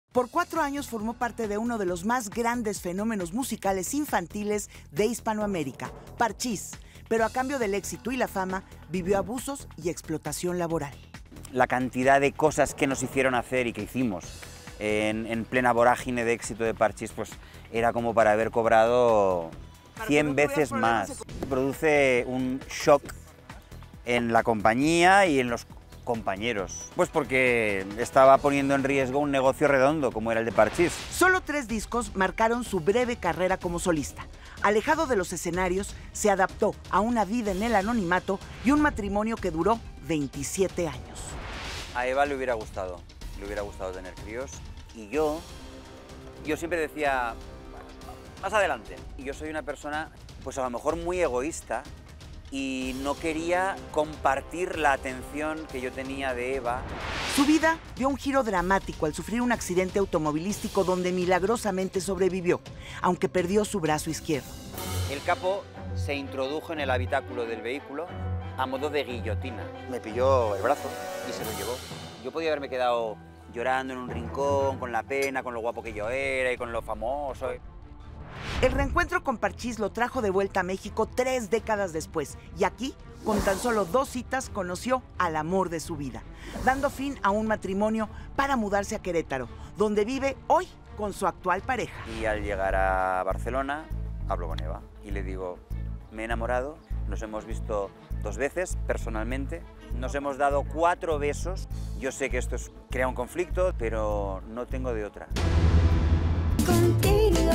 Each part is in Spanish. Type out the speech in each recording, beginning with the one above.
Por 4 años formó parte de uno de los más grandes fenómenos musicales infantiles de Hispanoamérica, Parchís, pero a cambio del éxito y la fama, vivió abusos y explotación laboral. La cantidad de cosas que nos hicieron hacer y que hicimos en plena vorágine de éxito de Parchís, pues era como para haber cobrado 100 veces más. Produce un shock en la compañía y en los compañeros, pues porque estaba poniendo en riesgo un negocio redondo como era el de Parchís. Solo 3 discos marcaron su breve carrera como solista. Alejado de los escenarios, se adaptó a una vida en el anonimato y un matrimonio que duró 27 años. A Eva le hubiera gustado tener críos y yo siempre decía, más adelante. Y yo soy una persona, pues a lo mejor muy egoísta, y no quería compartir la atención que yo tenía de Eva. Su vida dio un giro dramático al sufrir un accidente automovilístico donde milagrosamente sobrevivió, aunque perdió su brazo izquierdo. El capo se introdujo en el habitáculo del vehículo a modo de guillotina. Me pilló el brazo y se lo llevó. Yo podía haberme quedado llorando en un rincón, con la pena, con lo guapo que yo era y con lo famoso. El reencuentro con Parchís lo trajo de vuelta a México 3 décadas después, y aquí, con tan solo 2 citas, conoció al amor de su vida, dando fin a un matrimonio para mudarse a Querétaro, donde vive hoy con su actual pareja. Y al llegar a Barcelona, hablo con Eva y le digo, me he enamorado, nos hemos visto 2 veces personalmente, nos hemos dado 4 besos, yo sé que esto crea un conflicto, pero no tengo de otra. Contigo,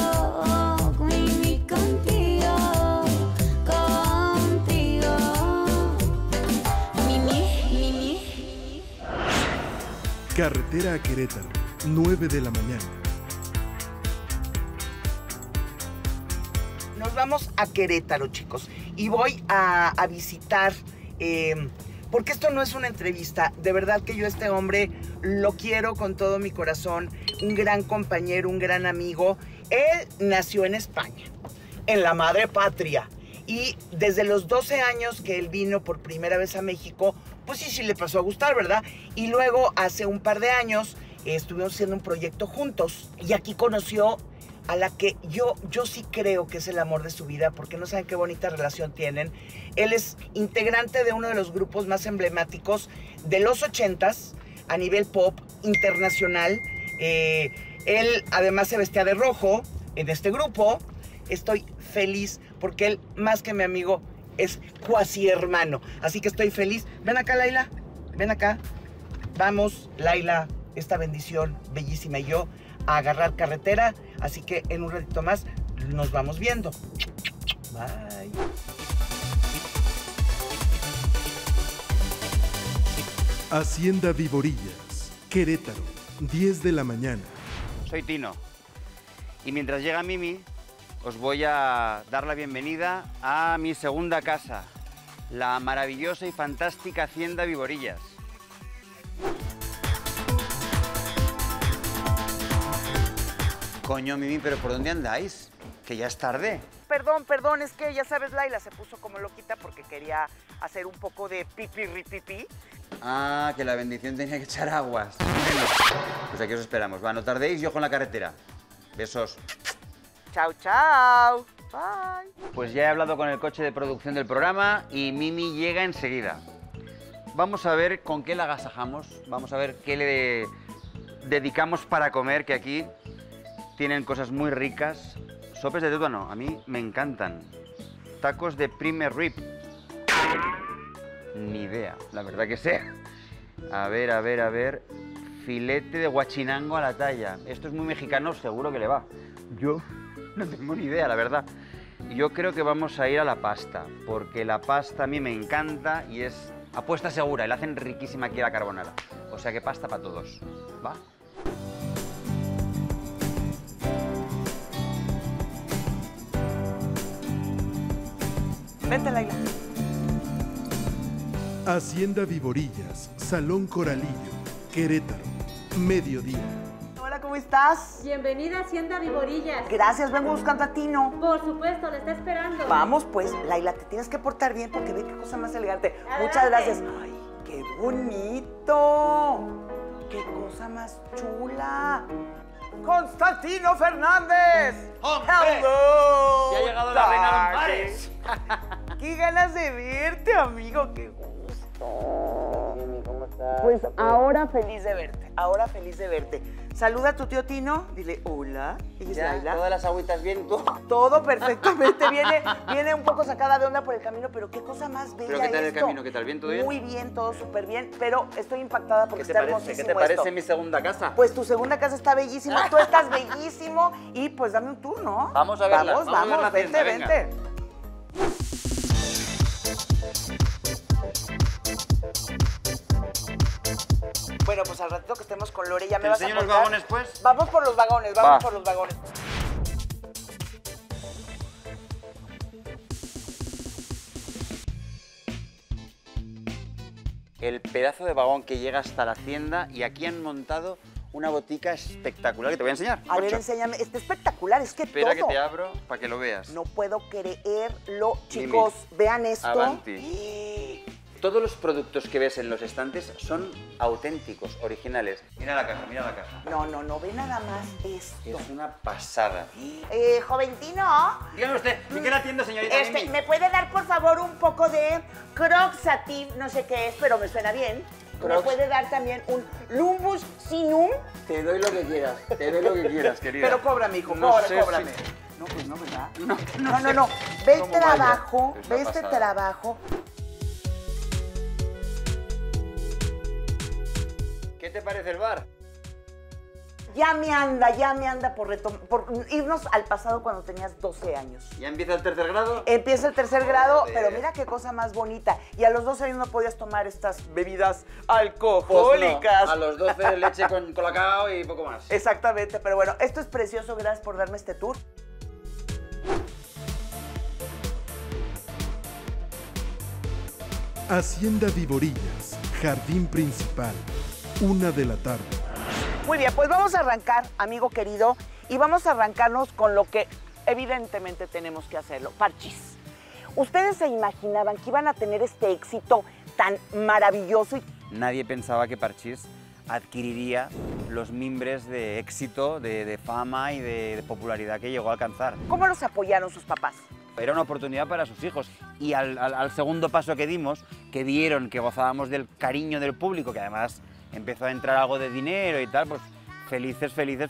contigo, contigo. Mimi. Carretera a Querétaro, 9 de la mañana. Nos vamos a Querétaro, chicos, y voy a visitar, porque esto no es una entrevista, de verdad que yo a este hombre lo quiero con todo mi corazón, un gran compañero, un gran amigo. Él nació en España, en la madre patria, y desde los 12 años que él vino por primera vez a México, pues sí le pasó a gustar, ¿verdad? Y luego hace un par de años estuvimos haciendo un proyecto juntos, y aquí conoció a la que yo sí creo que es el amor de su vida, porque no saben qué bonita relación tienen. Él es integrante de uno de los grupos más emblemáticos de los 80s a nivel pop internacional. Él además se vestía de rojo en este grupo. Estoy feliz porque él, más que mi amigo, es cuasi hermano. Así que estoy feliz. Ven acá, Laila. Ven acá. Vamos, Laila, esta bendición bellísima y yo, a agarrar carretera. Así que en un ratito más nos vamos viendo. Bye. Hacienda Viborillas, Querétaro, 10 de la mañana. Soy Tino y mientras llega Mimi os voy a dar la bienvenida a mi segunda casa, la maravillosa y fantástica Hacienda Viborillas. Coño, Mimi, ¿pero por dónde andáis? Que ya es tarde. Perdón, es que ya sabes, Laila se puso como loquita porque quería hacer un poco de pipirripipi. Ah, que la bendición tenía que echar aguas. Bueno, pues aquí os esperamos. Va, no tardéis, yo con la carretera. Besos. Chao, chao. Bye. Pues ya he hablado con el coche de producción del programa y Mimi llega enseguida. Vamos a ver con qué la agasajamos, vamos a ver qué le dedicamos para comer, que aquí tienen cosas muy ricas. Sopes de tuétano, a mí me encantan. Tacos de prime rib. Ni idea, la verdad que sé. A ver. Filete de guachinango a la talla. Esto es muy mexicano, seguro que le va. Yo no tengo ni idea, la verdad. Yo creo que vamos a ir a la pasta, porque la pasta a mí me encanta y es apuesta segura. Y la hacen riquísima aquí a la carbonara. O sea que pasta para todos. ¿Va? Vente, Laila. Hacienda Viborillas, Salón Coralillo, Querétaro, mediodía. Hola, ¿cómo estás? Bienvenida a Hacienda Viborillas. Gracias, vengo buscando a Tino. Por supuesto, le está esperando. Vamos, pues, Laila, te tienes que portar bien porque ve qué cosa más elegante. Adelante. Muchas gracias. Ay, qué bonito. Qué cosa más chula. ¡Constantino Fernández! ¡Hombre! ¡Hello! ¡Ya ha llegado la reina de los mares! ¡Qué ganas de verte, amigo! ¡Qué gusto! ¿Cómo estás? Pues ahora feliz de verte, ahora feliz de verte. Saluda a tu tío Tino, dile hola. Ella es Laila. ¿Todas las agüitas bien tú? Todo perfectamente, viene un poco sacada de onda por el camino, pero qué cosa más bella. ¿Pero qué tal el esto. camino? ¿Qué tal? ¿Bien? ¿Todo bien? Muy bien, todo súper bien, pero estoy impactada porque ¿Qué te está parece? hermosísimo ¿Qué te parece esto. mi segunda casa? Pues tu segunda casa está bellísima, tú estás bellísimo y pues dame un tour, ¿no? Vamos a verla, Vamos, vamos a ver la vente, tienda, venga. vente. Bueno, pues al ratito que estemos con Lore ya me vas a enseño los contar. vagones, pues? Vamos por los vagones, vamos por los vagones. El pedazo de vagón que llega hasta la hacienda y aquí han montado una botica espectacular que te voy a enseñar. A ver, Ocho. enséñame. Está espectacular, es que Espera todo. que te abro para que lo veas. No puedo creerlo, chicos. Vean esto. Avanti. Todos los productos que ves en los estantes son auténticos, originales. Mira la caja, mira la caja. No, ve nada más esto. Es una pasada. Joventino. Dígame usted, ¿y qué la atiendo, señorita Mimi? ¿Me puede dar, por favor, un poco de Croxativ? No sé qué es, pero me suena bien. ¿Me Crocs. puede dar también un Lumbus Sinum? Te doy lo que quieras, querida. Pero cóbrame, hijo, No sé cóbrame. si- No, pues no, ¿verdad? No, No. Ve el ¿Cómo vaya? trabajo, Es una ve este pasada. trabajo. ¿Qué te parece el bar? Ya me anda por irnos al pasado cuando tenías 12 años. ¿Ya empieza el tercer grado? Empieza el tercer grado, Joder. pero mira qué cosa más bonita. Y a los 12 años no podías tomar estas bebidas Pues no, alcohólicas. a los 12 leche con colacao y poco más. Exactamente, pero bueno, esto es precioso. Gracias por darme este tour. Hacienda Viborillas, Jardín Principal, 1 de la tarde. Muy bien, pues vamos a arrancar, amigo querido, y vamos a arrancarnos con lo que evidentemente tenemos que hacerlo, parchís. ¿Ustedes se imaginaban que iban a tener este éxito tan maravilloso? Nadie pensaba que Parchís adquiriría los mimbres de éxito, de fama y de popularidad que llegó a alcanzar. ¿Cómo los apoyaron sus papás? Era una oportunidad para sus hijos. Y al segundo paso que dimos, que vieron que gozábamos del cariño del público, que además empezó a entrar algo de dinero y tal, pues felices.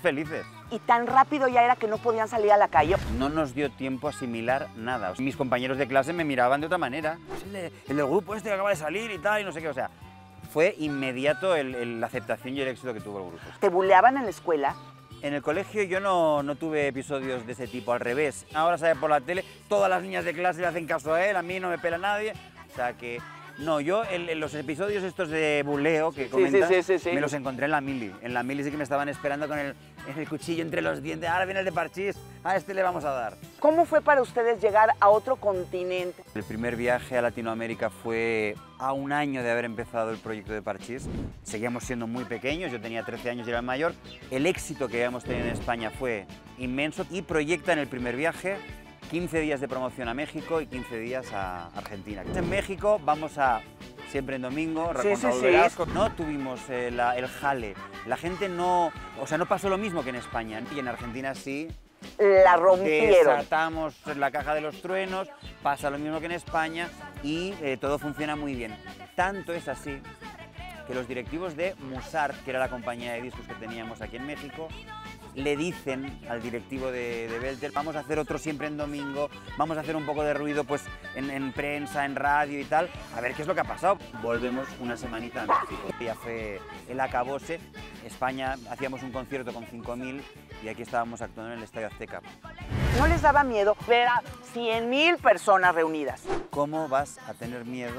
Y tan rápido ya era que no podían salir a la calle. No nos dio tiempo a asimilar nada. Mis compañeros de clase me miraban de otra manera. El del grupo este que acaba de salir y tal, y no sé qué. O sea, fue inmediato la aceptación y el éxito que tuvo el grupo. ¿Te buleaban en la escuela? En el colegio yo no tuve episodios de ese tipo, al revés. Ahora sale por la tele, todas las niñas de clase le hacen caso a él, a mí no me pela nadie. O sea que, no, yo en los episodios estos de buleo que comentas, sí. me los encontré en la mili. En la mili sí que me estaban esperando con el cuchillo entre los dientes. Ahora viene el de Parchís, a este le vamos a dar. ¿Cómo fue para ustedes llegar a otro continente? El primer viaje a Latinoamérica fue a un año de haber empezado el proyecto de Parchís. Seguíamos siendo muy pequeños, yo tenía 13 años y era el mayor. El éxito que habíamos tenido en España fue inmenso y proyectan el primer viaje 15 días de promoción a México y 15 días a Argentina. En México vamos a Siempre en Domingo, con Raúl Velasco. No tuvimos el jale. La gente no pasó lo mismo que en España. Y en Argentina sí. La rompieron. Desatamos la caja de los truenos, pasa lo mismo que en España y todo funciona muy bien. Tanto es así que los directivos de Musart, que era la compañía de discos que teníamos aquí en México, le dicen al directivo de Belter, vamos a hacer otro Siempre en Domingo, vamos a hacer un poco de ruido pues en prensa, en radio y tal, a ver qué es lo que ha pasado. Volvemos una semanita a México. Ya fue el acabose. España hacíamos un concierto con 5.000 y aquí estábamos actuando en el Estadio Azteca. ¿No les daba miedo ver a 100.000 personas reunidas? ¿Cómo vas a tener miedo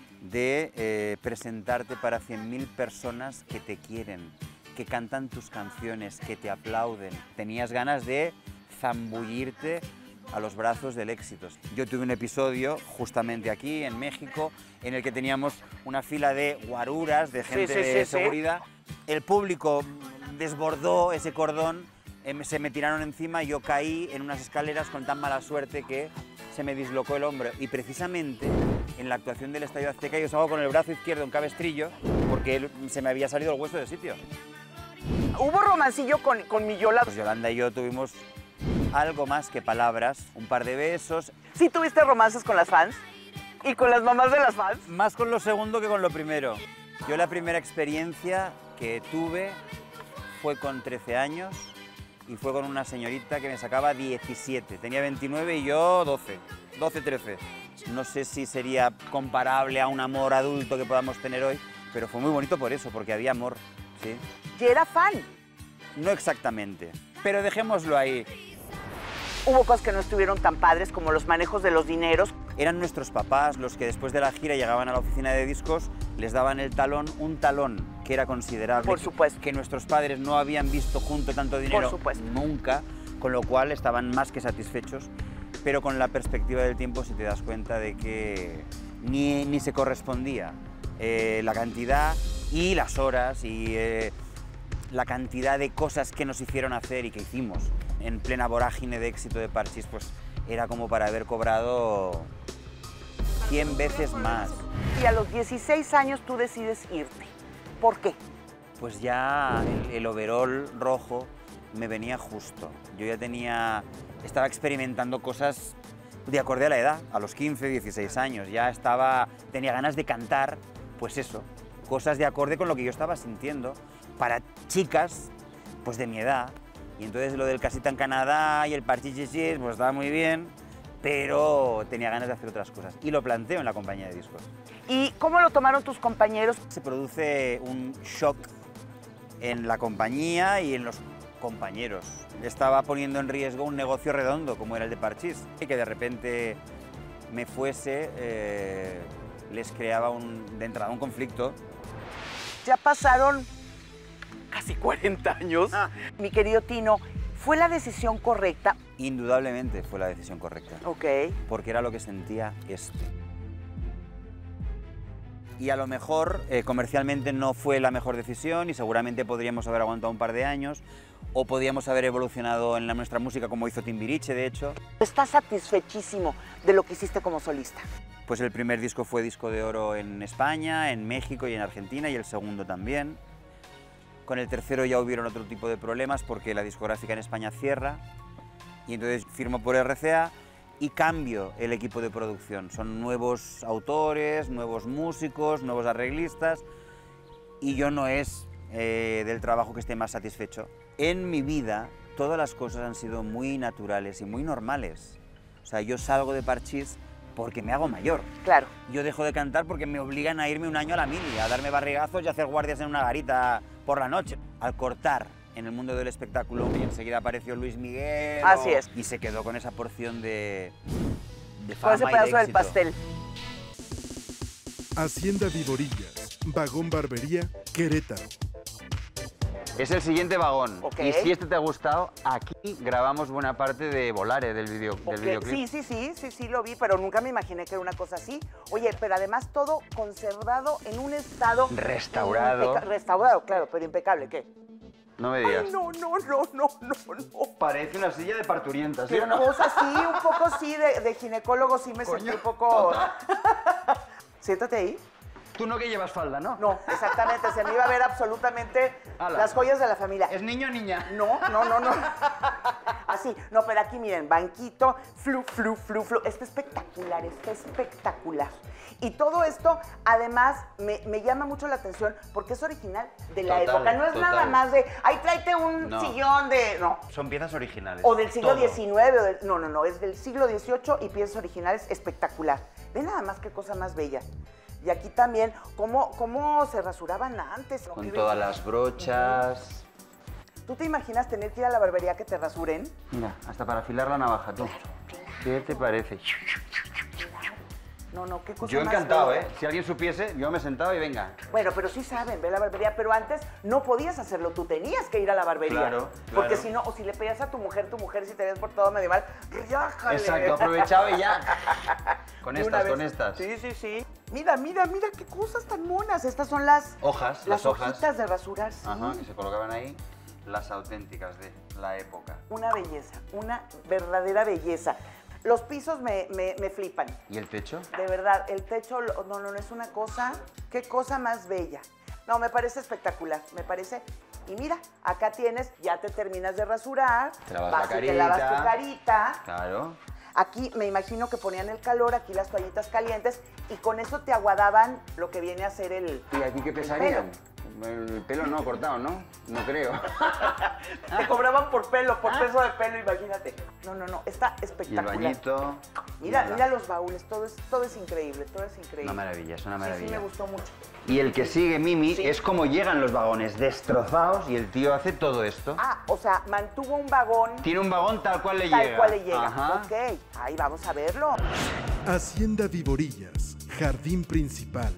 de presentarte para 100.000 personas que te quieren, que cantan tus canciones, que te aplauden? Tenías ganas de zambullirte a los brazos del éxito. Yo tuve un episodio justamente aquí en México en el que teníamos una fila de guaruras, de gente de seguridad. El público desbordó ese cordón, se me tiraron encima, yo caí en unas escaleras con tan mala suerte que se me dislocó el hombro. Y precisamente en la actuación del Estadio Azteca yo salgo con el brazo izquierdo en cabestrillo porque se me había salido el hueso del sitio. ¿Hubo romancillo con mi Yola? Pues Yolanda y yo tuvimos algo más que palabras, un par de besos. ¿Sí tuviste romances con las fans? ¿Y con las mamás de las fans? Más con lo segundo que con lo primero. Yo la primera experiencia que tuve fue con 13 años y fue con una señorita que me sacaba 17. Tenía 29 y yo 12, 13. No sé si sería comparable a un amor adulto que podamos tener hoy, pero fue muy bonito por eso, porque había amor, ¿sí? ¿Y era fan? No exactamente, pero dejémoslo ahí. Hubo cosas que no estuvieron tan padres como los manejos de los dineros. Eran nuestros papás los que después de la gira llegaban a la oficina de discos, les daban el talón, un talón que era considerable. Por supuesto. Que nuestros padres no habían visto junto tanto dinero Por supuesto. nunca, con lo cual estaban más que satisfechos. Pero con la perspectiva del tiempo sí te das cuenta de que ni se correspondía la cantidad y las horas y la cantidad de cosas que nos hicieron hacer y que hicimos en plena vorágine de éxito de Parchís, pues era como para haber cobrado 100 veces más. Y a los 16 años tú decides irte. ¿Por qué? Pues ya el overol rojo me venía justo. Yo ya estaba experimentando cosas de acorde a la edad, a los 15, 16 años. Ya tenía ganas de cantar, pues eso, cosas de acorde con lo que yo estaba sintiendo para chicas, pues de mi edad. Y entonces lo del Casita en Canadá y el Parchichichis, pues estaba muy bien, pero tenía ganas de hacer otras cosas. Y lo planteo en la compañía de discos. ¿Y cómo lo tomaron tus compañeros? Se produce un shock en la compañía y en los compañeros. Estaba poniendo en riesgo un negocio redondo como era el de Parchís. Y que de repente me fuese, les creaba de entrada un conflicto. Ya pasaron casi 40 años. Mi querido Tino, ¿fue la decisión correcta? Indudablemente fue la decisión correcta. Ok. Porque era lo que sentía Y a lo mejor comercialmente no fue la mejor decisión y seguramente podríamos haber aguantado un par de años o podríamos haber evolucionado en nuestra música como hizo Timbiriche, de hecho. ¿Estás satisfechísimo de lo que hiciste como solista? Pues el primer disco fue disco de oro en España, en México y en Argentina y el segundo también. Con el tercero ya hubieron otro tipo de problemas porque la discográfica en España cierra y entonces firmo por RCA y cambio el equipo de producción. Son nuevos autores, nuevos músicos, nuevos arreglistas y yo no es del trabajo que esté más satisfecho. En mi vida todas las cosas han sido muy naturales y muy normales. O sea, yo salgo de Parchís porque me hago mayor. Claro. Yo dejo de cantar porque me obligan a irme un año a la mili, a darme barrigazos y a hacer guardias en una garita por la noche. Al cortar en el mundo del espectáculo y enseguida apareció Luis Miguel. Así es. Y se quedó con esa porción de fama con ese y de pedazo del éxito. pastel. Hacienda Viborillas, Vagón Barbería, Querétaro. Es el siguiente vagón. Ok. Y si este te ha gustado, aquí grabamos buena parte de Volare, del videoclip. Sí, lo vi, pero nunca me imaginé que era una cosa así. Oye, pero además todo conservado en un estado... Restaurado. Restaurado, claro, pero impecable, ¿qué? No me digas. Ay, no. Parece una silla de parturienta, ¿sí Qué o no? cosa, sí, un poco sí, de ginecólogo sí me sentí un poco... Siéntate ahí. Tú no que llevas falda, ¿no? No, exactamente, se me iba a ver absolutamente Ala. las joyas de la familia. ¿Es niño o niña? No. Así, no, pero aquí miren, banquito, flu. Está espectacular. Y todo esto, además, me llama mucho la atención porque es original de la época. No es nada más de, ay, tráete un sillón de... No. Son piezas originales. O del siglo Todo. XIX. No, es del siglo XVIII y piezas originales espectacular. Ve nada más qué cosa más bella. Y aquí también, cómo se rasuraban antes. Con todas las brochas. ¿Tú te imaginas tener que ir a la barbería que te rasuren? Mira, hasta para afilar la navaja, tú. ¿Qué te parece? No, qué cosa Yo más encantado, bella. ¿eh? Si alguien supiese, yo me sentaba y venga. Bueno, pero sí saben, ve a la barbería, pero antes no podías hacerlo, tú tenías que ir a la barbería. Claro. Porque si no, o si le pedías a tu mujer, si te ves por todo medio mal, ¡riájale! Exacto, aprovechaba y ya. Con De una estas. vez. Sí. Mira, qué cosas tan monas. Estas son las Hojas, las hojas. hojitas de rasurarse. Ajá, que se colocaban ahí, las auténticas de la época. Una belleza, una verdadera belleza. Los pisos me flipan. ¿Y el techo? De verdad, el techo, no es una cosa, qué cosa más bella. No, me parece espectacular, me parece Y mira, acá tienes, ya te terminas de rasurar, Te lavas vas la y te lavas tu carita. carita. Claro. Aquí me imagino que ponían el calor, aquí las toallitas calientes, y con eso te aguadaban lo que viene a ser el ¿Y aquí qué el pesarían? El pelo no cortado, ¿no? No creo. Te cobraban por pelo, por peso de pelo, imagínate. No, no, no, está Y el espectacular. bañito. Mira, nada. mira los baúles, todo es increíble, todo es increíble. Una maravilla, es una Sí, maravilla. sí, me gustó mucho. Y el que sigue, Mimi, Sí. es como llegan los vagones destrozados y el tío hace todo esto. Ah, o sea, mantuvo un vagón Tiene un vagón tal cual le tal llega. cual le llega. Ajá. Ok, ahí vamos a verlo. Hacienda Viborillas, jardín principal.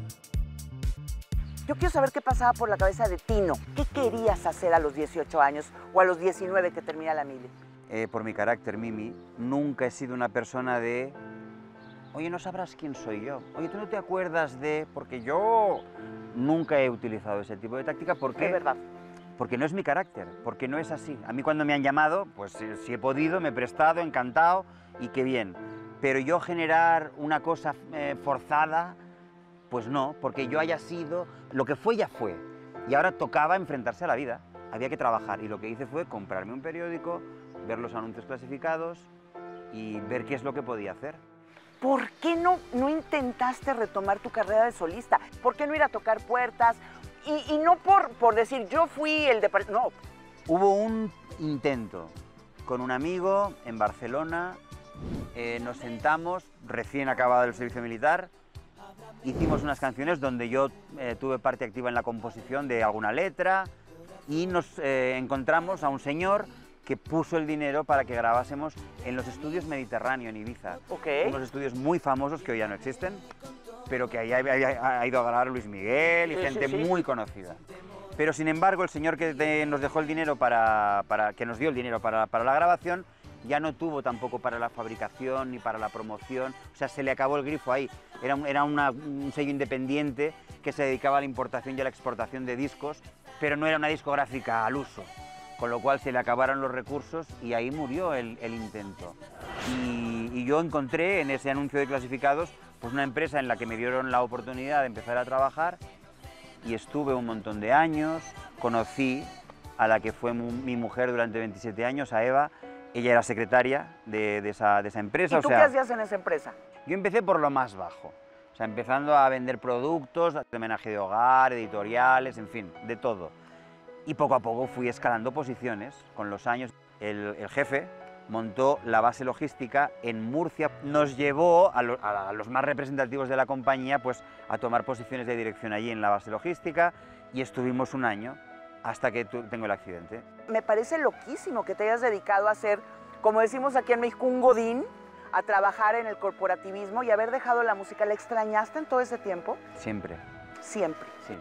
Yo quiero saber qué pasaba por la cabeza de Tino. ¿Qué querías hacer a los 18 años o a los 19 que termina la mili? Por mi carácter, Mimi, nunca he sido una persona de... Oye, no sabrás quién soy yo. Oye, tú no te acuerdas de... Porque yo nunca he utilizado ese tipo de táctica. ¿Por qué? Es verdad. Porque no es mi carácter, porque no es así. A mí cuando me han llamado, pues si he podido, me he prestado, encantado y qué bien. Pero yo generar una cosa forzada, pues no, porque yo haya sido... Lo que fue ya fue. Y ahora tocaba enfrentarse a la vida. Había que trabajar y lo que hice fue comprarme un periódico, ver los anuncios clasificados y ver qué es lo que podía hacer. ¿Por qué no intentaste retomar tu carrera de solista? ¿Por qué no ir a tocar puertas? Y no por decir, yo fui el de... No, Hubo un intento con un amigo en Barcelona, nos sentamos, recién acabado el servicio militar, hicimos unas canciones donde yo tuve parte activa en la composición de alguna letra y nos encontramos a un señor que puso el dinero para que grabásemos en los estudios Mediterráneo en Ibiza. Ok. Unos estudios muy famosos que hoy ya no existen, pero que ahí ha ido a grabar Luis Miguel y Sí, gente sí, sí. muy conocida. Pero sin embargo, el señor que nos dejó el dinero que nos dio el dinero para la grabación, ya no tuvo tampoco para la fabricación ni para la promoción, o sea, se le acabó el grifo ahí. Era un sello independiente que se dedicaba a la importación y a la exportación de discos, pero no era una discográfica al uso, con lo cual se le acabaron los recursos y ahí murió el intento. Y yo encontré en ese anuncio de clasificados pues una empresa en la que me dieron la oportunidad de empezar a trabajar y estuve un montón de años, conocí a la que fue mi mujer durante 27 años, a Eva. Ella era secretaria de esa empresa. ¿Y tú o sea, qué hacías en esa empresa? yo empecé por lo más bajo, o sea, empezando a vender productos, de homenaje de hogar, editoriales, en fin, de todo. Y poco a poco fui escalando posiciones. Con los años, el jefe montó la base logística en Murcia. Nos llevó a los más representativos de la compañía pues, a tomar posiciones de dirección allí en la base logística y estuvimos un año hasta que tengo el accidente. Me parece loquísimo que te hayas dedicado a ser, como decimos aquí en México, un godín, a trabajar en el corporativismo y haber dejado la música. ¿La extrañaste en todo ese tiempo? Siempre, Siempre. sí.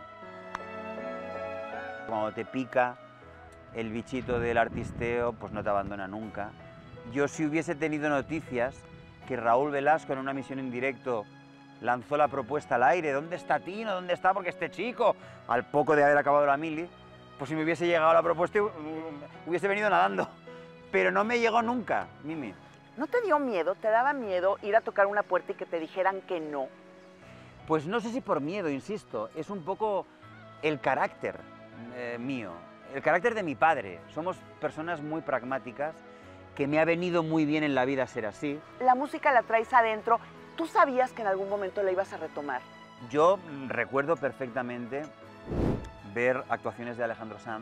Cuando te pica el bichito del artisteo, pues no te abandona nunca. Yo si hubiese tenido noticias que Raúl Velasco en una emisión en directo lanzó la propuesta al aire, ¿dónde está Tino? ¿Dónde está? Porque este chico, al poco de haber acabado la mili, pues si me hubiese llegado la propuesta hubiese venido nadando. Pero no me llegó nunca, Mimi. ¿No te dio miedo, te daba miedo ir a tocar una puerta y que te dijeran que no? Pues no sé si por miedo, insisto, es un poco el carácter mío, el carácter de mi padre. Somos personas muy pragmáticas, que me ha venido muy bien en la vida ser así. La música la traes adentro. ¿Tú sabías que en algún momento la ibas a retomar? Yo recuerdo perfectamente ver actuaciones de Alejandro Sanz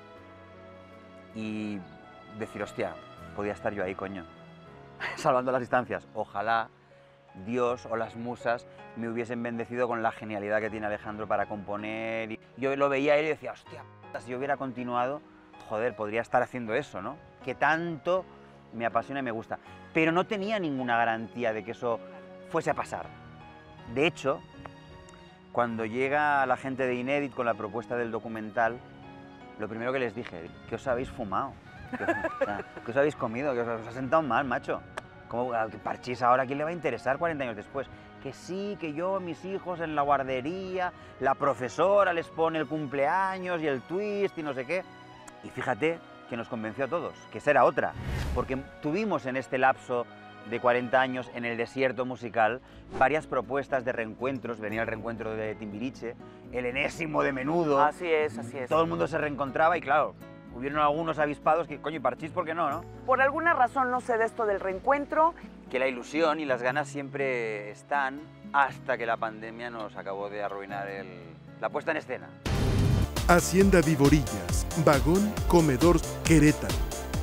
y decir, hostia, podía estar yo ahí, coño, salvando las distancias. Ojalá Dios o las musas me hubiesen bendecido con la genialidad que tiene Alejandro para componer. Yo lo veía a él y decía, hostia, si yo hubiera continuado, joder, podría estar haciendo eso, ¿no? Que tanto me apasiona y me gusta. Pero no tenía ninguna garantía de que eso fuese a pasar. De hecho, cuando llega la gente de Inédit con la propuesta del documental, lo primero que les dije, ¿qué os habéis fumado? ¿Qué os habéis comido? ¿Que os ha sentado mal, macho? ¿Cómo Parchís ahora? ¿A quién le va a interesar 40 años después? Que sí, que yo, mis hijos en la guardería, la profesora les pone el cumpleaños y el twist y no sé qué. Y fíjate que nos convenció a todos, que esa era otra, porque tuvimos en este lapso de 40 años en el desierto musical, varias propuestas de reencuentros. Venía el reencuentro de Timbiriche, el enésimo de Menudo. Así es, así es. Todo el mundo se reencontraba y claro, hubieron algunos avispados que, coño, ¿y Parchís por qué no, no? Por alguna razón no sé de esto del reencuentro. Que la ilusión y las ganas siempre están hasta que la pandemia nos acabó de arruinar la puesta en escena. Hacienda Viborillas, Vagón Comedor Querétaro.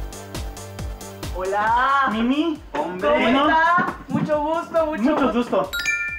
Hola. Mimi, Hombre. ¿Cómo ¿no? está? Mucho gusto, Mucho gusto.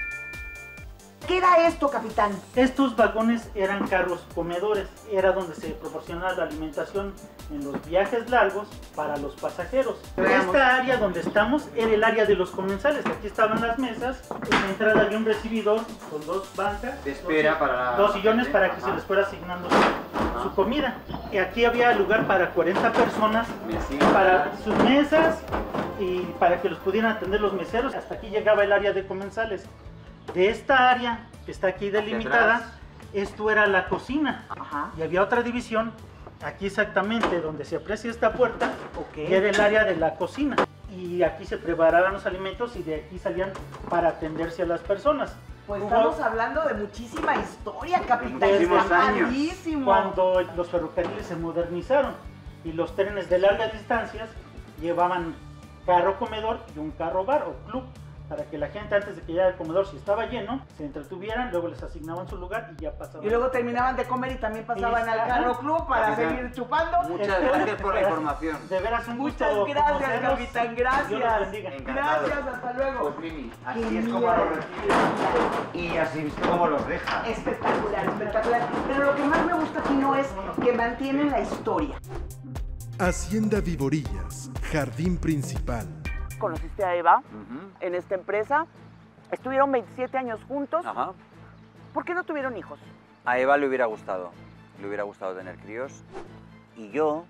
¿Qué era esto, capitán? Estos vagones eran carros comedores, era donde se proporcionaba la alimentación en los viajes largos para los pasajeros. Veamos. Esta área donde estamos era el área de los comensales. Aquí estaban las mesas, en la entrada había un recibidor con 2 bancas, De espera para... 2 sillones para que se les fuera asignando su comida. Y aquí había lugar para 40 personas, para sus mesas y para que los pudieran atender los meseros. Hasta aquí llegaba el área de comensales. De esta área que está aquí delimitada, esto era la cocina. Ajá. Y había otra división, aquí exactamente donde se aprecia esta puerta, Ok. que era el área de la cocina. Y aquí se preparaban los alimentos y de aquí salían para atenderse a las personas. Pues Hubo- estamos hablando de muchísima historia, capitán. Muchísimos Está años. padrísimo. Cuando los ferrocarriles se modernizaron y los trenes de largas distancias llevaban carro comedor y un carro bar o club, para que la gente antes de que llegara el comedor, si estaba lleno, se entretuvieran, luego les asignaban su lugar y ya pasaban. Y luego terminaban de comer y también pasaban al carro club para Capitán. seguir chupando. Muchas gracias por la información. De veras un gusto Muchas gracias, conocerlos. capitán, Dios los gracias. bendiga. Encantado. Gracias, hasta luego. Pues Mimi, así es Genial. como los recibes y así es como los dejas. Espectacular, espectacular. Pero lo que más me gusta aquí no es que mantienen la historia. Hacienda Viborillas, Jardín Principal. Conociste a Eva Ujú. en esta empresa. Estuvieron 27 años juntos. Ajá. ¿Por qué no tuvieron hijos? A Eva le hubiera gustado tener críos. Y yo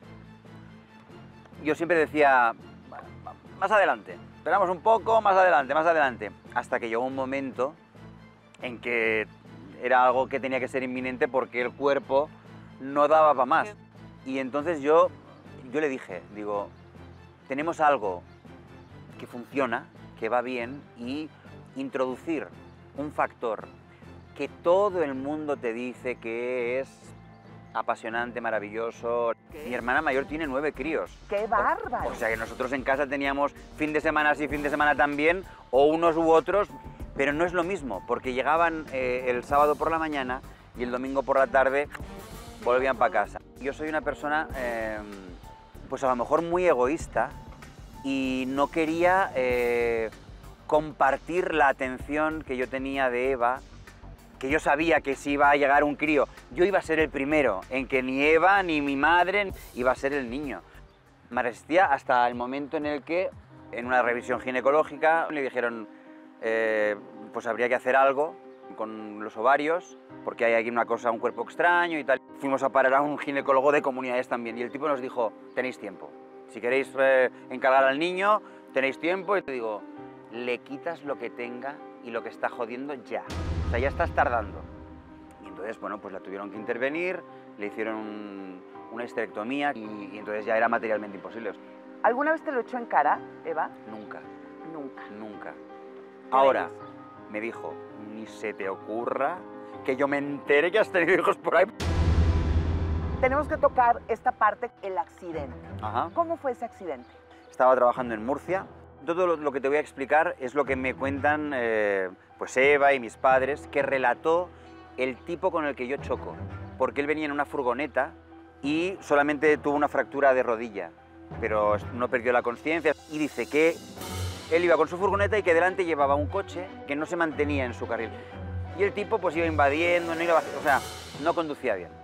siempre decía, más adelante, esperamos un poco, más adelante. Hasta que llegó un momento en que era algo que tenía que ser inminente porque el cuerpo no daba para más. Y entonces yo le dije, digo, tenemos algo que funciona, que va bien, y introducir un factor que todo el mundo te dice que es apasionante, maravilloso. ¿Qué? Mi hermana mayor tiene 9 críos. ¡Qué bárbaro! O sea que nosotros en casa teníamos fin de semana sí, fin de semana también, o unos u otros, pero no es lo mismo, porque llegaban el sábado por la mañana y el domingo por la tarde volvían para casa. Yo soy una persona, pues a lo mejor muy egoísta, y no quería compartir la atención que yo tenía de Eva, que yo sabía que si iba a llegar un crío, yo iba a ser el primero, en que ni Eva ni mi madre iba a ser el niño. Me resistía hasta el momento en el que, en una revisión ginecológica, le dijeron, pues habría que hacer algo con los ovarios, porque hay aquí una cosa, un cuerpo extraño y tal. Fuimos a parar a un ginecólogo de comunidades también, y el tipo nos dijo, tenéis tiempo. Si queréis encargar al niño, tenéis tiempo. Y te digo, le quitas lo que tenga y lo que está jodiendo ya. O sea, ya estás tardando. Y entonces, bueno, pues la tuvieron que intervenir, le hicieron una histerectomía y entonces ya era materialmente imposible. ¿Alguna vez te lo echó en cara, Eva? Nunca, Nunca. nunca. Ahora, me dijo, ni se te ocurra que yo me entere que has tenido hijos por ahí. Tenemos que tocar esta parte, el accidente. Ajá. ¿Cómo fue ese accidente? Estaba trabajando en Murcia. Todo lo que te voy a explicar es lo que me cuentan pues Eva y mis padres, que relató el tipo con el que yo choco. Porque él venía en una furgoneta y solamente tuvo una fractura de rodilla, pero no perdió la conciencia. Y dice que él iba con su furgoneta y que delante llevaba un coche que no se mantenía en su carril. Y el tipo pues iba invadiendo, no conducía bien.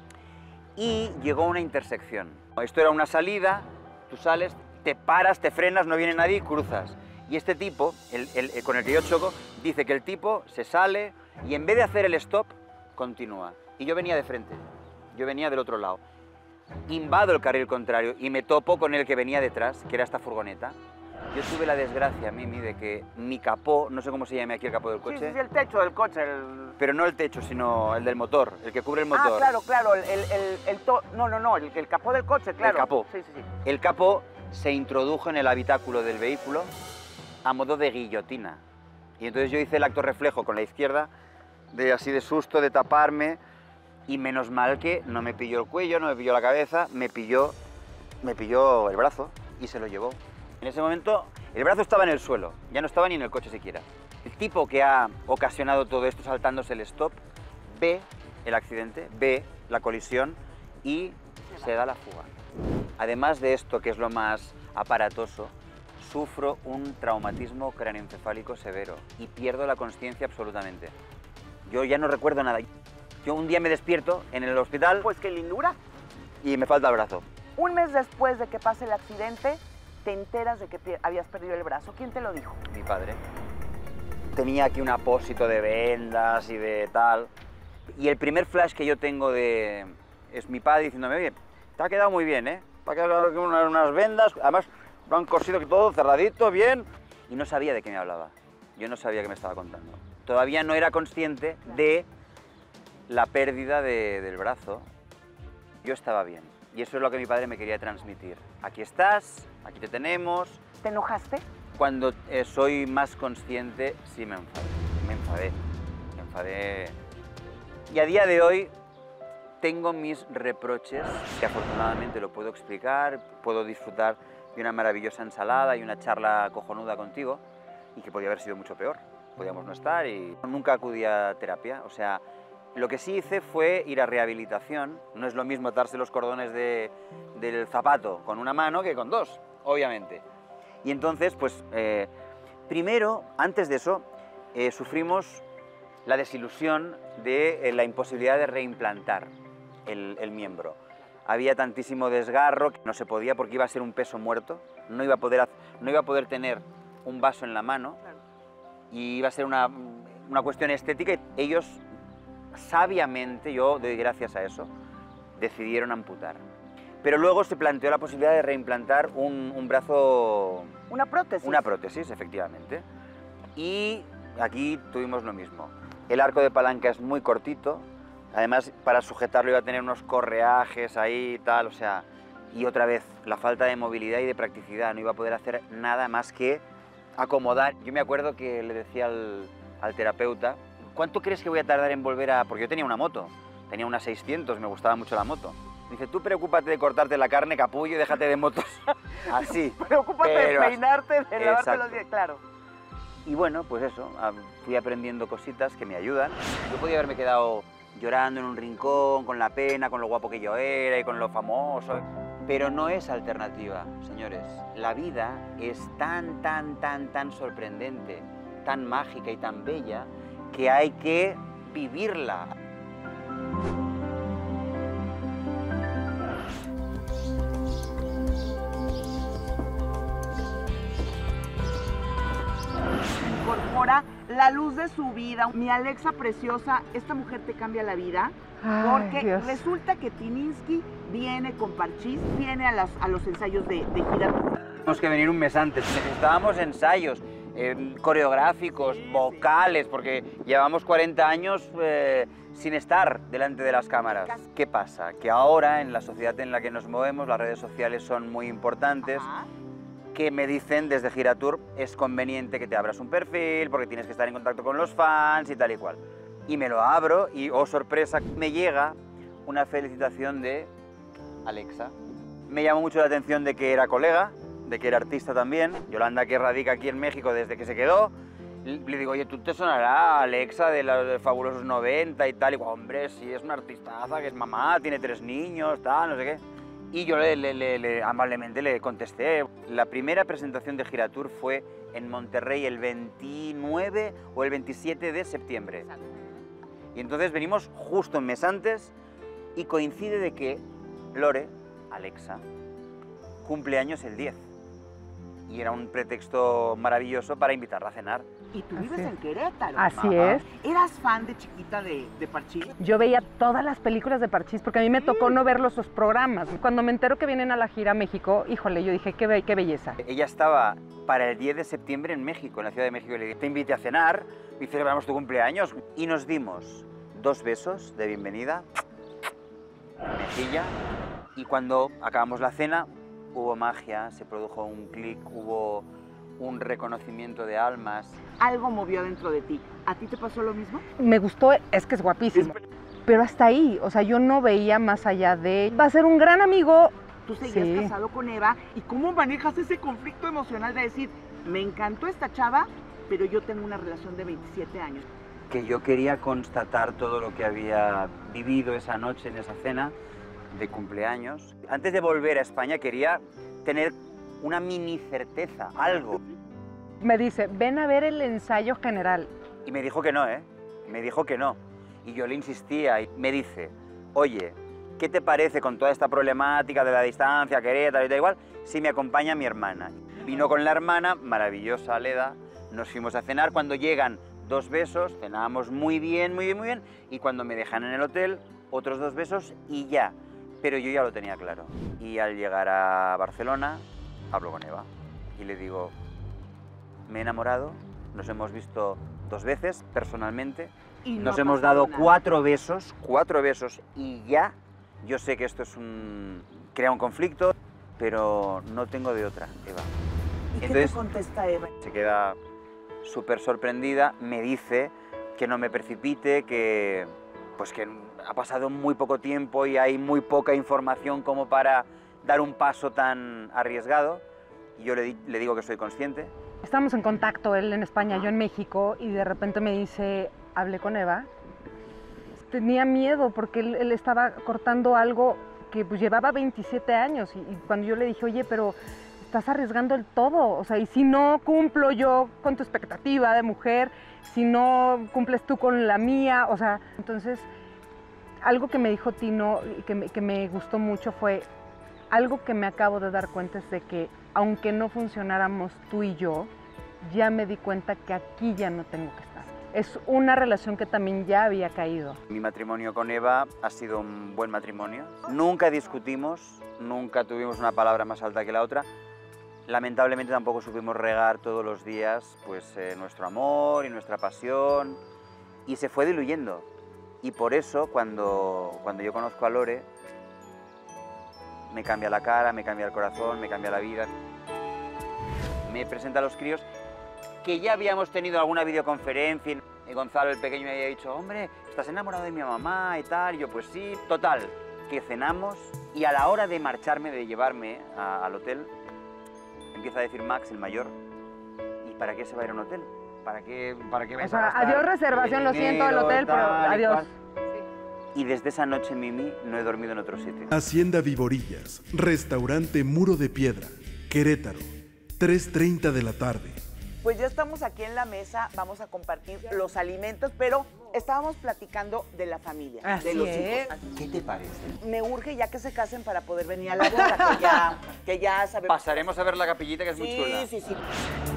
Y llegó a una intersección. Esto era una salida, tú sales, te paras, te frenas, no viene nadie y cruzas. Y este tipo, el con el que yo choco, dice que el tipo se sale y en vez de hacer el stop, continúa. Y yo venía de frente, yo venía del otro lado. Invado el carril contrario y me topo con el que venía detrás, que era esta furgoneta. Yo tuve la desgracia, Mimi, de que mi capó, no sé cómo se llama aquí el capó del coche. Sí, el techo del coche. Pero no el techo, sino el del motor, el que cubre el motor. Ah, claro, el capó del coche, claro. El capó. Sí. El capó se introdujo en el habitáculo del vehículo a modo de guillotina. Y entonces yo hice el acto reflejo con la izquierda, así de susto, de taparme, y menos mal que no me pilló el cuello, no me pilló la cabeza, me pilló el brazo y se lo llevó. En ese momento el brazo estaba en el suelo, ya no estaba ni en el coche siquiera. El tipo que ha ocasionado todo esto saltándose el stop ve el accidente, ve la colisión y se da la fuga. Además de esto, que es lo más aparatoso, sufro un traumatismo craneoencefálico severo y pierdo la consciencia absolutamente. Yo ya no recuerdo nada. Yo un día me despierto en el hospital. Pues qué lindura. Y me falta el brazo. Un mes después de que pase el accidente, te enteras de que habías perdido el brazo. ¿Quién te lo dijo? Mi padre. Tenía aquí un apósito de vendas y de tal. Y el primer flash que yo tengo es mi padre diciéndome, oye, te ha quedado muy bien, ¿eh? Te ha quedado unas vendas, además lo han cosido aquí todo cerradito, bien. Y no sabía de qué me hablaba. Yo no sabía qué me estaba contando. Todavía no era consciente de la pérdida del brazo. Yo estaba bien. Y eso es lo que mi padre me quería transmitir. Aquí estás, aquí te tenemos. ¿Te enojaste? Cuando soy más consciente, sí me enfadé. Me enfadé. Y a día de hoy tengo mis reproches, que afortunadamente lo puedo explicar, puedo disfrutar de una maravillosa ensalada y una charla cojonuda contigo, y que podía haber sido mucho peor. Podíamos no estar y nunca acudí a terapia. O sea, lo que sí hice fue ir a rehabilitación. No es lo mismo atarse los cordones del zapato con una mano que con dos, obviamente. Y entonces, pues, primero, antes de eso, sufrimos la desilusión de la imposibilidad de reimplantar el miembro. Había tantísimo desgarro que no se podía porque iba a ser un peso muerto, no iba a poder tener un vaso en la mano y iba a ser una cuestión estética. Y ellos, sabiamente, yo doy gracias a eso, decidieron amputar. Pero luego se planteó la posibilidad de reimplantar un brazo... ¿Una prótesis? Una prótesis, efectivamente. Y aquí tuvimos lo mismo. El arco de palanca es muy cortito, además para sujetarlo iba a tener unos correajes ahí y tal, o sea... Y otra vez, la falta de movilidad y de practicidad, no iba a poder hacer nada más que acomodar. Yo me acuerdo que le decía al terapeuta, ¿cuánto crees que voy a tardar en volver a...? Porque yo tenía una moto, tenía una 600, me gustaba mucho la moto. Dice, tú preocúpate de cortarte la carne, capullo, y déjate de motos. Así. Preocúpate de peinarte, de lavarte los dientes, claro. Y bueno, pues eso, fui aprendiendo cositas que me ayudan. Yo podía haberme quedado llorando en un rincón, con la pena, con lo guapo que yo era y con lo famoso. Pero no es alternativa, señores. La vida es tan sorprendente, tan mágica y tan bella, que hay que vivirla. Incorpora la luz de su vida. Mi Alexa preciosa, esta mujer te cambia la vida. Ay, porque Dios. Resulta que Tyminski viene con Parchís, viene a los ensayos de Giratur. Tenemos que venir un mes antes. Necesitábamos ensayos coreográficos, vocales, porque llevamos 40 años sin estar delante de las cámaras. ¿Qué pasa? Que ahora, en la sociedad en la que nos movemos, las redes sociales son muy importantes. Ajá. Que me dicen desde Giratur, es conveniente que te abras un perfil porque tienes que estar en contacto con los fans y tal y cual. Y me lo abro y, oh sorpresa, me llega una felicitación de Alexa. Me llamó mucho la atención de que era colega, de que era artista también. Yolanda, que radica aquí en México desde que se quedó, le digo, oye, ¿tú te sonará Alexa de los fabulosos 90 y tal? Y digo, hombre, sí, es una artistaza, que es mamá, tiene 3 niños, tal, no sé qué. Y yo amablemente le contesté. La primera presentación de Giratur fue en Monterrey el 29 o el 27 de septiembre. Y entonces venimos justo un mes antes y coincide de que Lore, Alexa, cumple años el 10. Y era un pretexto maravilloso para invitarla a cenar. Y tú vives en Querétaro. Así es. ¿Eras fan de chiquita de Parchís? Yo veía todas las películas de Parchís porque a mí me tocó no ver los programas. Cuando me entero que vienen a la gira a México, híjole, yo dije, qué belleza. Ella estaba para el 10 de septiembre en México, en la Ciudad de México, y le dije, te invité a cenar y celebramos tu cumpleaños. Y nos dimos 2 besos de bienvenida, mejilla, y cuando acabamos la cena, hubo magia, se produjo un clic, hubo un reconocimiento de almas. Algo movió dentro de ti. ¿A ti te pasó lo mismo? Me gustó, es que es guapísimo. Pero hasta ahí, o sea, yo no veía más allá de... Va a ser un gran amigo. Tú seguías Sí. casado con Eva. ¿Y cómo manejas ese conflicto emocional de decir, me encantó esta chava, pero yo tengo una relación de 27 años? Que yo quería constatar todo lo que había vivido esa noche en esa cena de cumpleaños. Antes de volver a España quería tener una mini certeza, algo. Me dice, ven a ver el ensayo general. Y me dijo que no, ¿eh? Me dijo que no. Y yo le insistía y me dice, oye, ¿qué te parece con toda esta problemática de la distancia, Querétaro y tal igual, si me acompaña mi hermana? Vino con la hermana, maravillosa Leda, nos fuimos a cenar. Cuando llegan 2 besos, cenábamos muy bien, muy bien, muy bien. Y cuando me dejan en el hotel, otros 2 besos y ya. Pero yo ya lo tenía claro. Y al llegar a Barcelona, hablo con Eva y le digo, me he enamorado, nos hemos visto 2 veces personalmente, Y no nos ha hemos pasado dado nada. 4 besos y ya. Yo sé que esto es crea un conflicto, pero no tengo de otra, Eva. ¿Y qué Entonces, te contesta Eva? se queda súper sorprendida, me dice que no me precipite, que pues que ha pasado muy poco tiempo y hay muy poca información como para dar un paso tan arriesgado. Y yo le digo que soy consciente. Estábamos en contacto, él en España, yo en México, y de repente me dice, hablé con Eva. Tenía miedo porque él estaba cortando algo que pues, llevaba 27 años y cuando yo le dije, oye, pero estás arriesgando el todo, o sea, y si no cumplo yo con tu expectativa de mujer, si no cumples tú con la mía, o sea, entonces algo que me dijo Tino y que me gustó mucho fue, algo que me acabo de dar cuenta es de que aunque no funcionáramos tú y yo, ya me di cuenta que aquí ya no tengo que estar. Es una relación que también ya había caído. Mi matrimonio con Eva ha sido un buen matrimonio. Nunca discutimos, nunca tuvimos una palabra más alta que la otra. Lamentablemente tampoco supimos regar todos los días pues, nuestro amor y nuestra pasión, y se fue diluyendo. Y por eso cuando yo conozco a Lore, me cambia la cara, me cambia el corazón, me cambia la vida. Me presenta a los críos, que ya habíamos tenido alguna videoconferencia y Gonzalo el pequeño me había dicho, hombre, ¿estás enamorado de mi mamá y tal? Y yo, pues sí. Total, que cenamos y a la hora de marcharme, de llevarme al hotel, empieza a decir Max, el mayor, ¿y para qué se va a ir a un hotel? ¿Para qué O vais a sea, gastar adiós reservación, el lo siento, el dinero, hotel, pero tal y adiós. cual? Y desde esa noche, Mimi, no he dormido en otro sitio. Hacienda Viborillas, restaurante Muro de Piedra, Querétaro, 3:30 de la tarde. Pues ya estamos aquí en la mesa, vamos a compartir los alimentos, pero estábamos platicando de la familia, Así de los es. hijos. ¿Qué te parece? Me urge ya que se casen para poder venir a la boda, que ya sabemos. Pasaremos a ver la capillita, que es muy chula. Sí, sí, sí.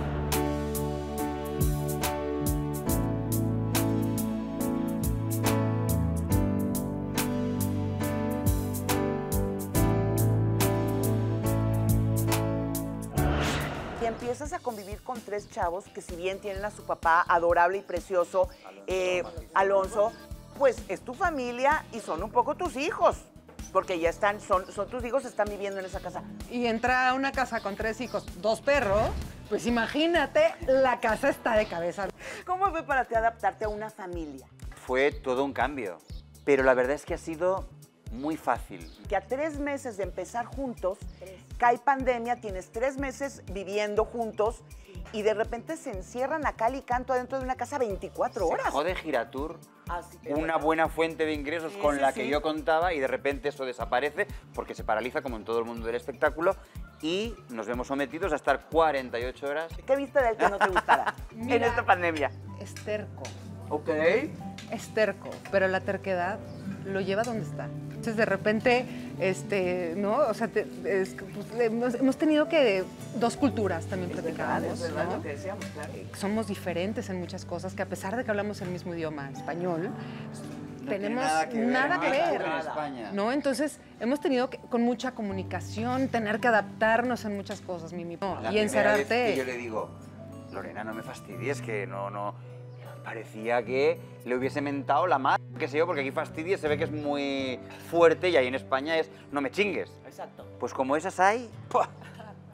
Y empiezas a convivir con 3 chavos que si bien tienen a su papá adorable y precioso, Alonso, pues es tu familia y son un poco tus hijos, porque ya están, son tus hijos, están viviendo en esa casa. Y entrar a una casa con 3 hijos, 2 perros, pues imagínate, la casa está de cabeza. ¿Cómo fue para ti adaptarte a una familia? Fue todo un cambio, pero la verdad es que ha sido muy fácil. Que a 3 meses de empezar juntos, cae pandemia, tienes 3 meses viviendo juntos y de repente se encierran a cal y canto adentro de una casa 24 horas. Se dejó de Giratur, Así que, una buena fuente de ingresos Sí, con sí, la sí. que yo contaba, y de repente eso desaparece porque se paraliza como en todo el mundo del espectáculo y nos vemos sometidos a estar 48 horas. ¿Qué viste de él que no te gustara en Mira. esta pandemia? Es terco, Ok. es terco, pero la terquedad lo lleva donde está. Entonces de repente, ¿no? O sea, hemos tenido que 2 culturas también platicamos, Es verdad ¿no? lo que decíamos, claro. Somos diferentes en muchas cosas, que a pesar de que hablamos el mismo idioma, español, No tenemos tiene nada que ver, en España. ¿no? Entonces hemos tenido que, con mucha comunicación, tener que adaptarnos en muchas cosas, Mimi. La Y primera vez encerrarte. que yo le digo, Lorena, no me fastidies, que no... Parecía que le hubiese mentado la madre, qué sé yo, porque aquí fastidies se ve que es muy fuerte y ahí en España es no me chingues. Exacto. Pues como esas hay, ¡pua!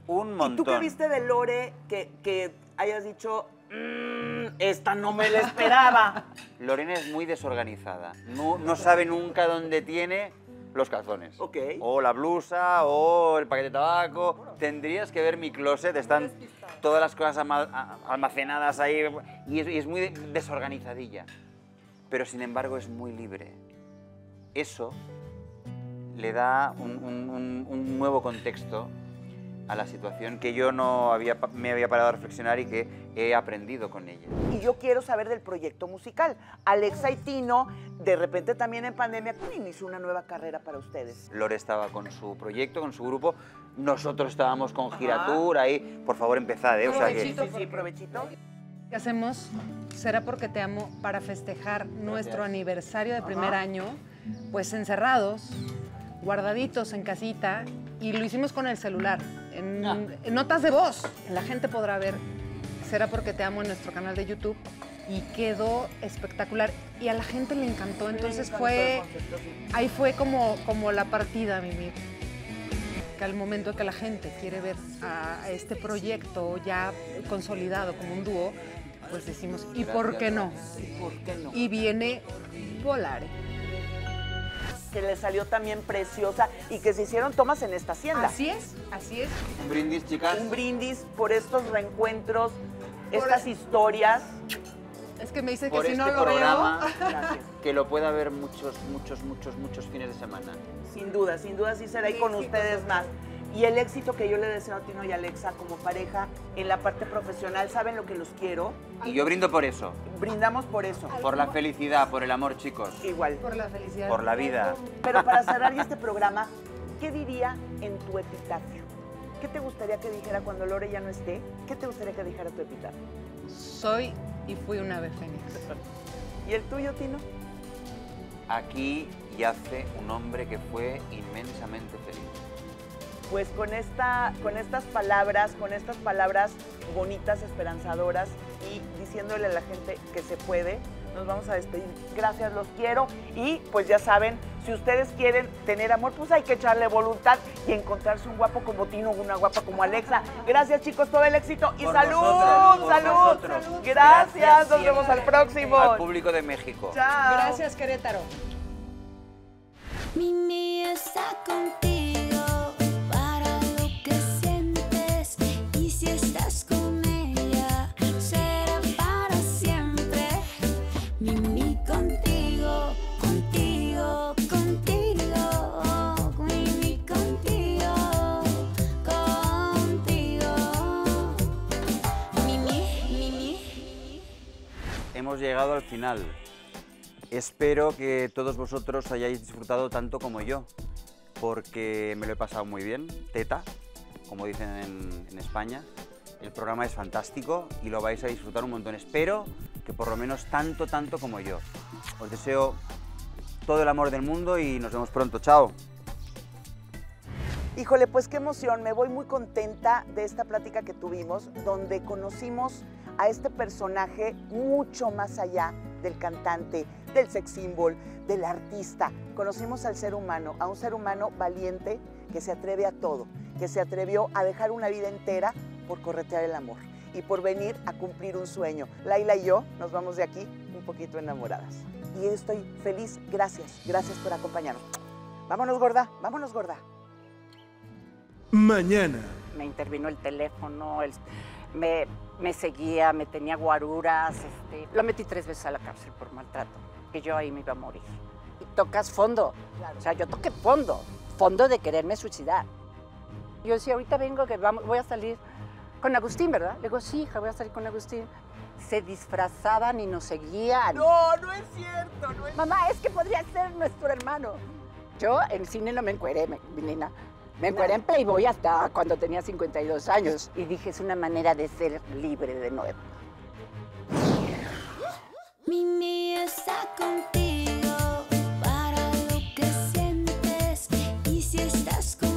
Un montón. ¿Y tú qué viste de Lore que hayas dicho, esta no me la esperaba? Lorena es muy desorganizada. No sabe nunca dónde tiene los calzones. Ok. O la blusa, o el paquete de tabaco. Tendrías que ver mi closet, están todas las cosas almacenadas ahí y es muy desorganizadilla. Pero sin embargo es muy libre. Eso le da un nuevo contexto a la situación que yo me había parado a reflexionar y que he aprendido con ella. Y yo quiero saber del proyecto musical. Alexa y Tino, de repente también en pandemia, inició una nueva carrera para ustedes. Lore estaba con su proyecto, con su grupo, nosotros estábamos con Giratur ahí. Por favor, empezad, ¿eh? O sea que... Sí, provechito. ¿Qué hacemos? Será porque te amo para festejar nuestro aniversario de primer año, pues encerrados, guardaditos en casita, y lo hicimos con el celular, en notas de voz. La gente podrá ver Será porque te amo en nuestro canal de YouTube y quedó espectacular y a la gente le encantó. Entonces ahí fue como la partida, Mimi. Que al momento que la gente quiere ver a este proyecto ya consolidado como un dúo, pues decimos, ¿y por qué no? ¿Y por qué no? Y viene Volare. Que le salió también preciosa y que se hicieron tomas en esta hacienda. Así es, así es. Un brindis, chicas. Un brindis por estos reencuentros, estas historias. Es que me dice que por si no este lo programa, Gracias. que lo pueda ver muchos fines de semana. Sin duda sí será ahí con ustedes más. Y el éxito que yo le deseo a Tino y Alexa como pareja en la parte profesional, ¿saben lo que los quiero? Y yo brindo por eso. Brindamos por eso. Por la felicidad, por el amor, chicos. Igual. Por la felicidad. Por la vida. Pero para cerrar ya este programa, ¿qué diría en tu epitafio? ¿Qué te gustaría que dijera cuando Lore ya no esté? ¿Qué te gustaría que dijera tu epitafio? Soy y fui un ave fénix. ¿Y el tuyo, Tino? Aquí yace un hombre que fue inmensamente feliz. Pues con estas palabras bonitas, esperanzadoras y diciéndole a la gente que se puede, nos vamos a despedir. Gracias, los quiero. Y pues ya saben, si ustedes quieren tener amor, pues hay que echarle voluntad y encontrarse un guapo como Tino, una guapa como Alexa. Gracias, chicos, todo el éxito y Por salud, nosotros, por salud. nosotros. Gracias, nos vemos al próximo. Al público de México. Chao. Gracias, Querétaro. Mimi está contigo para lo que sientes y si estás con ella será para siempre. Mimi contigo, contigo, contigo, Mimi contigo, contigo. Mimi. Hemos llegado al final. Espero que todos vosotros hayáis disfrutado tanto como yo, porque me lo he pasado muy bien, teta, como dicen en España. El programa es fantástico y lo vais a disfrutar un montón. Espero que por lo menos tanto como yo. Os deseo todo el amor del mundo y nos vemos pronto. ¡Chao! Híjole, pues qué emoción, me voy muy contenta de esta plática que tuvimos, donde conocimos a este personaje mucho más allá del cantante, del sex symbol, del artista. Conocimos al ser humano, a un ser humano valiente que se atreve a todo, que se atrevió a dejar una vida entera por corretear el amor y por venir a cumplir un sueño. Laila y yo nos vamos de aquí un poquito enamoradas. Y estoy feliz, gracias por acompañarnos. Vámonos, gorda, vámonos, gorda. Mañana. Me intervino el teléfono, me seguía, me tenía guaruras. Lo metí 3 veces a la cárcel por maltrato, que yo ahí me iba a morir. Y tocas fondo, o sea, yo toqué fondo de quererme suicidar. Yo decía, ahorita vengo, que voy a salir con Agustín, ¿verdad? Le digo, sí, hija, voy a salir con Agustín. Se disfrazaban y nos seguían. No, no es cierto, no es Mamá, es que podría ser nuestro hermano. Yo en cine no me encueré, menina. Me encueré en Playboy hasta cuando tenía 52 años. Y dije, es una manera de ser libre de nuevo. Mimi está contigo para lo que sientes y si estás con